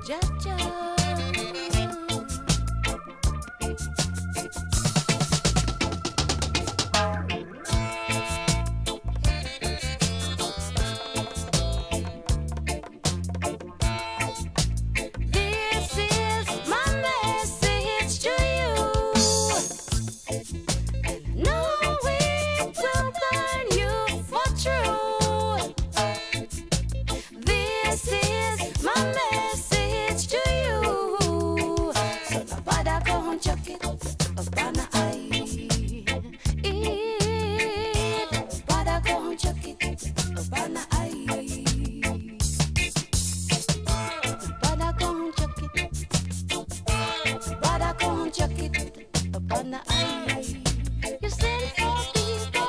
Jaja. This is my message to you. And I know it will turn you for true. This is my message to you. So nobody go and chuck it up on the eye. Nobody go and chuck it up on the eye. Nobody go and chuck it. Nobody go and chuck it up on the eye. You send for people.